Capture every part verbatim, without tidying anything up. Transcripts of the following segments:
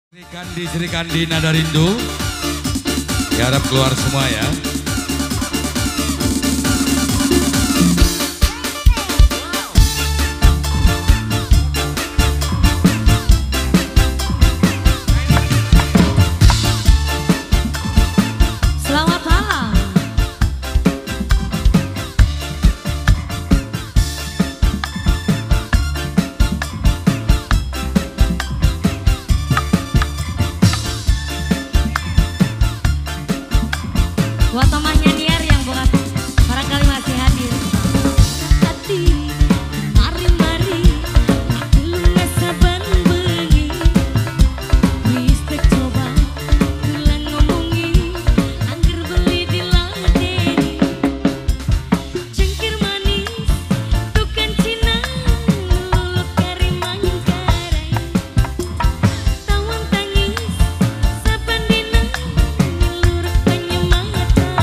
Sri Kandi, Sri Kandi Nada Rindu. Diharap keluar semua ya. Selamat malam. Buat temannya Niar yang bukan barangkali masih hadir. Hati, mari-mari, lunga saban bengi. Wis tak coba, tulang ngomongi, angger beli diladeni. Cengkir manis, tukan Cina, luluk kari mangkarai. Tawan tangis, saban dina, ngeluruk penyemangat.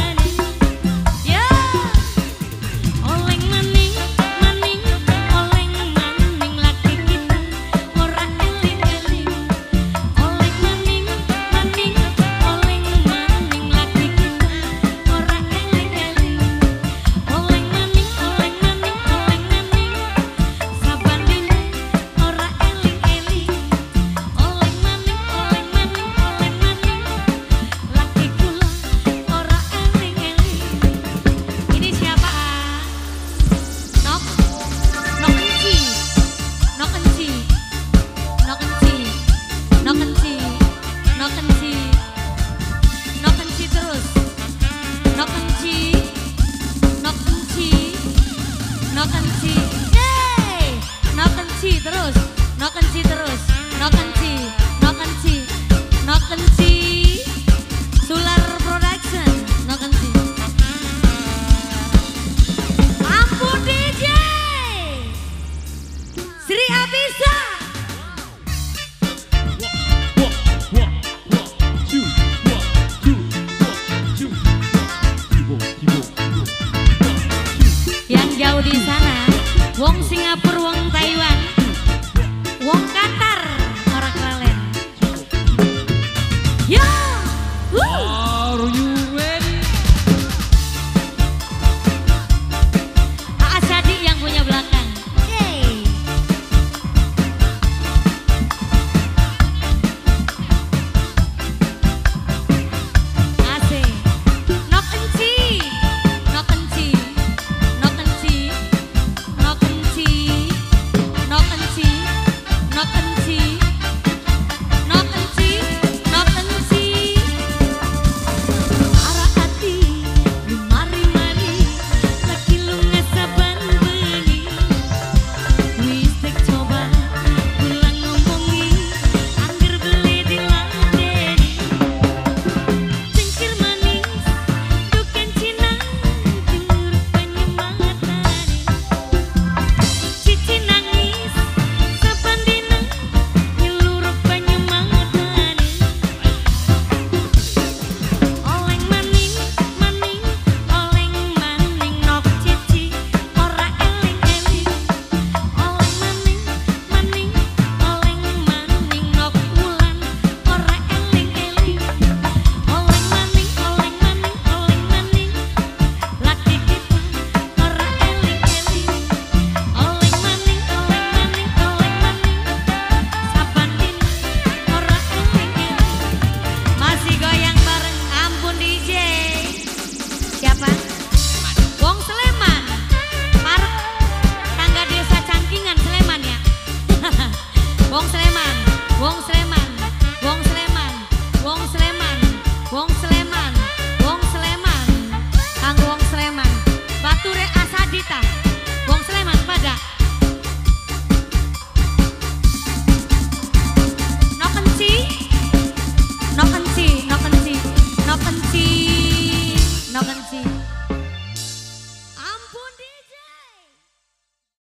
Terus, no kenci terus, no kenci, no kenci, no kenci, Sular Production, no kenci. Ampun D J, Sri Abisa. Yang jauh di sana, wong Singapura, wong Taiwan, wong kan